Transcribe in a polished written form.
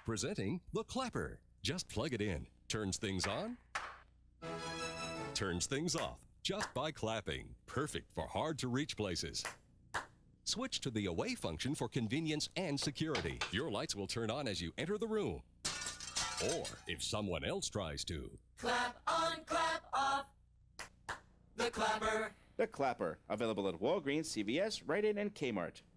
Presenting the Clapper. Just plug it in. Turns things on, turns things off just by clapping. Perfect for hard-to-reach places. Switch to the away function for convenience and security. Your lights will turn on as you enter the room. Or if someone else tries to. Clap on, clap off. The Clapper. The Clapper, available at Walgreens, CVS, Rite Aid, and Kmart.